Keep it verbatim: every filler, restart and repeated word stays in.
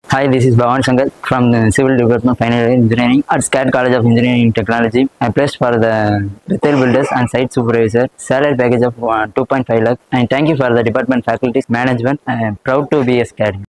Hi, this is Bhavan Shankar from the Civil Department Final Year Engineering at SCAD College of Engineering and Technology. I placed for the retail builders and site supervisor. Salary package of uh, two point five lakh. And thank you for the department faculties management. I am proud to be a SCAD.